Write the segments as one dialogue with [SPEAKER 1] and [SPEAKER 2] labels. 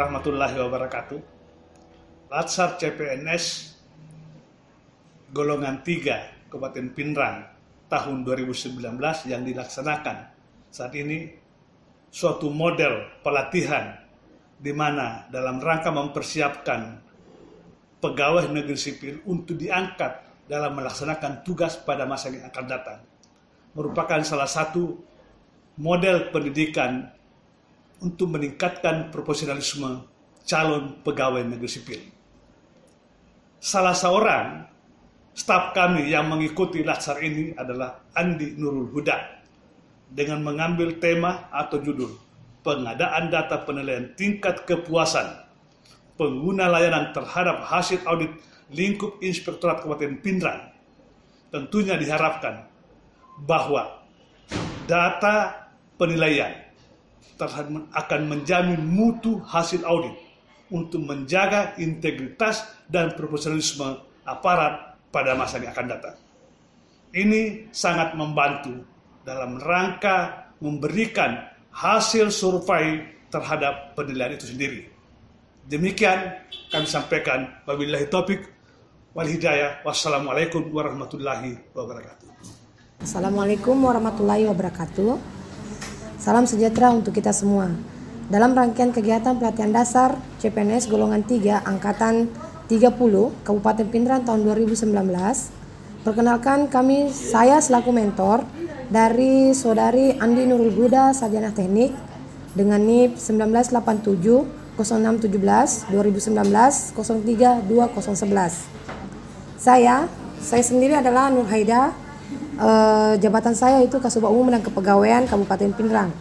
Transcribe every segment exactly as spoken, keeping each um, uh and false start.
[SPEAKER 1] warahmatullahi wabarakatuh. Latsar C P N S golongan tiga Kabupaten Pinrang tahun dua ribu sembilan belas yang dilaksanakan saat ini suatu model pelatihan di mana dalam rangka mempersiapkan pegawai negeri sipil untuk diangkat dalam melaksanakan tugas pada masa yang akan datang, merupakan salah satu model pendidikan untuk meningkatkan profesionalisme calon pegawai negeri sipil. Salah seorang staf kami yang mengikuti latsar ini adalah Andi Nurul Huda dengan mengambil tema atau judul pengadaan data penilaian tingkat kepuasan pengguna layanan terhadap hasil audit lingkup Inspektorat Kabupaten Pinrang. Tentunya diharapkan bahwa data penilaian akan menjamin mutu hasil audit untuk menjaga integritas dan profesionalisme aparat pada masa yang akan datang. Ini sangat membantu dalam rangka memberikan hasil survei terhadap penilaian itu sendiri. Demikian kami sampaikan. Wabillahi taufik wal hidayah. Wassalamualaikum warahmatullahi wabarakatuh.
[SPEAKER 2] Assalamualaikum warahmatullahi wabarakatuh. Salam sejahtera untuk kita semua. Dalam rangkaian kegiatan pelatihan dasar C P N S golongan tiga angkatan tiga puluh Kabupaten Pinrang tahun dua ribu sembilan belas, perkenalkan kami saya selaku mentor dari Saudari Andi Nurul Huda, Sarjana Teknik dengan N I P seribu sembilan ratus delapan puluh tujuh nol enam satu tujuh dua ribu sembilan belas nol tiga dua nol sebelas. Saya, saya sendiri adalah Nur Haida. Uh, jabatan saya itu Kasubag Umum dan Kepegawaian Kabupaten Pinrang.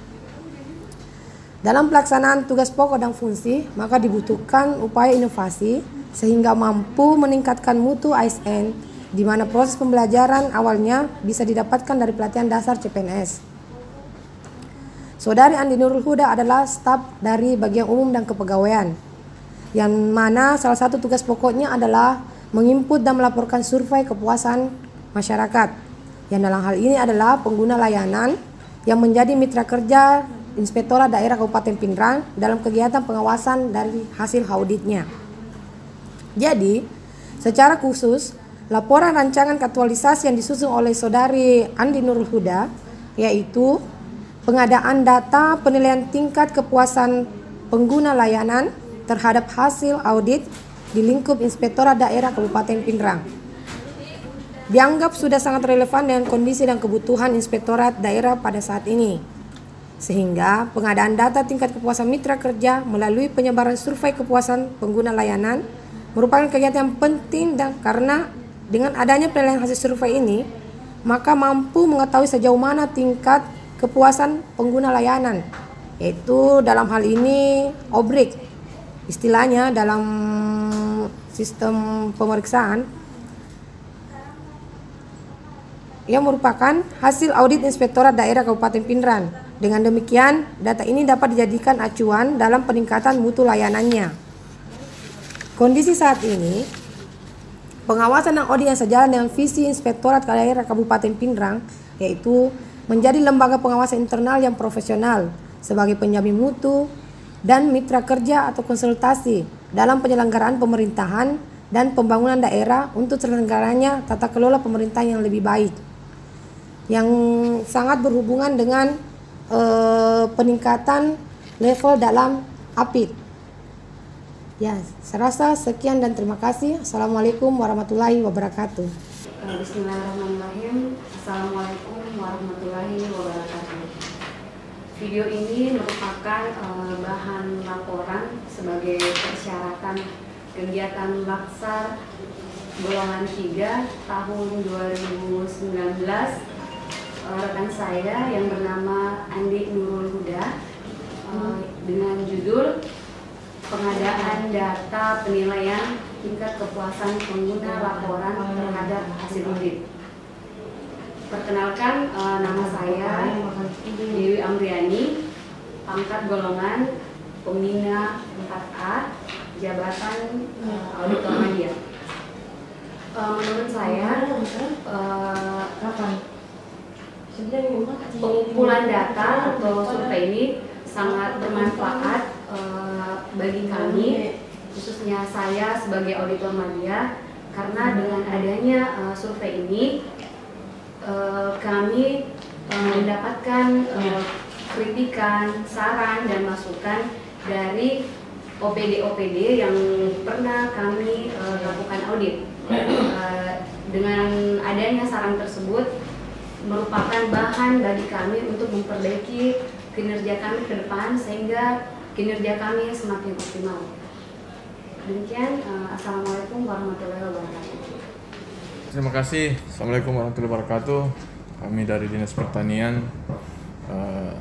[SPEAKER 2] Dalam pelaksanaan tugas pokok dan fungsi, maka dibutuhkan upaya inovasi sehingga mampu meningkatkan mutu A S N, di mana proses pembelajaran awalnya bisa didapatkan dari pelatihan dasar C P N S. Saudari Andi Nurul Huda adalah staf dari Bagian Umum dan Kepegawaian, yang mana salah satu tugas pokoknya adalah menginput dan melaporkan survei kepuasan masyarakat, yang dalam hal ini adalah pengguna layanan yang menjadi mitra kerja Inspektorat Daerah Kabupaten Pinrang dalam kegiatan pengawasan dari hasil auditnya. Jadi, secara khusus, laporan rancangan aktualisasi yang disusun oleh Saudari Andi Nurul Huda, yaitu pengadaan data penilaian tingkat kepuasan pengguna layanan terhadap hasil audit di lingkup Inspektorat Daerah Kabupaten Pinrang, dianggap sudah sangat relevan dengan kondisi dan kebutuhan Inspektorat Daerah pada saat ini. Sehingga pengadaan data tingkat kepuasan mitra kerja melalui penyebaran survei kepuasan pengguna layanan merupakan kegiatan yang penting, dan karena dengan adanya penilaian hasil survei ini, maka mampu mengetahui sejauh mana tingkat kepuasan pengguna layanan, yaitu dalam hal ini O B R I C, istilahnya dalam sistem pemeriksaan, yang merupakan hasil audit Inspektorat Daerah Kabupaten Pinrang. Dengan demikian, data ini dapat dijadikan acuan dalam peningkatan mutu layanannya. Kondisi saat ini, pengawasan dan audit yang sejalan dengan visi Inspektorat Daerah Kabupaten Pinrang, yaitu menjadi lembaga pengawasan internal yang profesional sebagai penjamin mutu dan mitra kerja atau konsultasi dalam penyelenggaraan pemerintahan dan pembangunan daerah untuk terselenggaranya tata kelola pemerintahan yang lebih baik, yang sangat berhubungan dengan eh, peningkatan level dalam A P I D. Ya, saya rasa sekian dan terima kasih. Assalamualaikum warahmatullahi wabarakatuh.
[SPEAKER 3] Bismillahirrahmanirrahim. Assalamualaikum warahmatullahi wabarakatuh. Video ini merupakan eh, bahan laporan sebagai persyaratan kegiatan latsar golongan tiga tahun dua ribu sembilan belas. Rekan saya yang bernama Andi Nurul Huda uh, dengan judul pengadaan data penilaian tingkat kepuasan pengguna laporan terhadap hasil audit. Perkenalkan, uh, nama saya Dewi Amriani, pangkat golongan pembina empat A, jabatan uh, auditor media. Uh, menurut saya, uh, pengumpulan data atau survei ini sangat bermanfaat uh, bagi kami, khususnya saya sebagai auditor media, karena dengan adanya uh, survei ini uh, kami uh, mendapatkan uh, kritikan, saran dan masukan dari O P D-O P D yang pernah kami uh, lakukan audit. Uh, dengan adanya saran tersebut merupakan bahan bagi kami untuk memperbaiki kinerja kami ke depan sehingga kinerja kami semakin optimal. Demikian, uh, Assalamualaikum warahmatullahi wabarakatuh.
[SPEAKER 4] Terima kasih. Assalamualaikum warahmatullahi wabarakatuh. Kami dari Dinas Pertanian uh,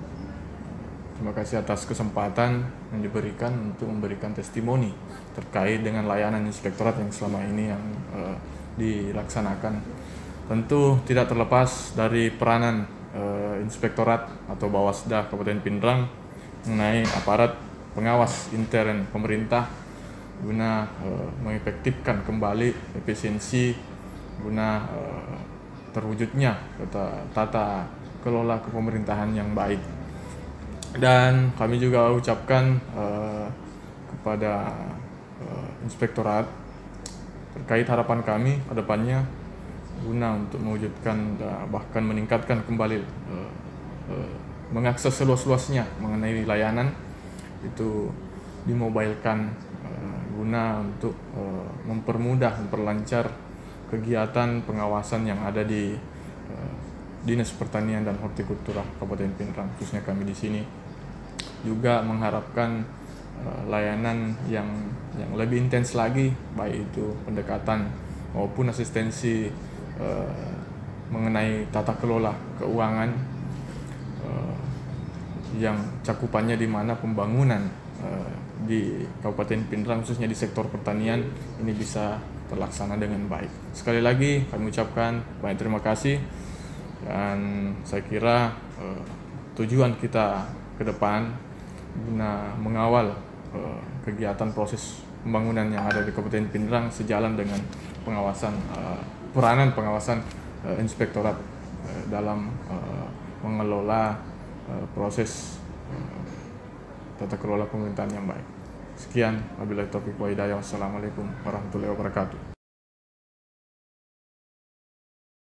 [SPEAKER 4] terima kasih atas kesempatan yang diberikan untuk memberikan testimoni terkait dengan layanan inspektorat yang selama ini yang uh, dilaksanakan. Tentu tidak terlepas dari peranan uh, inspektorat atau Bawasda Kabupaten Pindrang mengenai aparat pengawas intern pemerintah guna uh, mengefektifkan kembali efisiensi guna uh, terwujudnya tata, tata kelola kepemerintahan yang baik. Dan kami juga ucapkan uh, kepada uh, inspektorat terkait harapan kami ke depannya guna untuk mewujudkan uh, bahkan meningkatkan kembali uh, uh, mengakses seluas-luasnya mengenai layanan itu dimobilkan uh, guna untuk uh, mempermudah, memperlancar kegiatan pengawasan yang ada di uh, Dinas Pertanian dan Hortikultura Kabupaten Pindrang, khususnya kami di sini juga mengharapkan uh, layanan yang yang lebih intens lagi, baik itu pendekatan maupun asistensi uh, mengenai tata kelola keuangan uh, yang cakupannya di mana pembangunan uh, di Kabupaten Pindrang khususnya di sektor pertanian ini bisa terlaksana dengan baik. Sekali lagi kami ucapkan banyak terima kasih. Dan saya kira uh, tujuan kita ke depan guna mengawal uh, kegiatan proses pembangunan yang ada di Kabupaten Pindrang sejalan dengan pengawasan uh, peranan pengawasan uh, inspektorat uh, dalam uh, mengelola uh, proses uh, tata kelola pemerintahan yang baik. Sekian, wabillahi taufiq wa hidayah. Wassalamualaikum warahmatullahi wabarakatuh.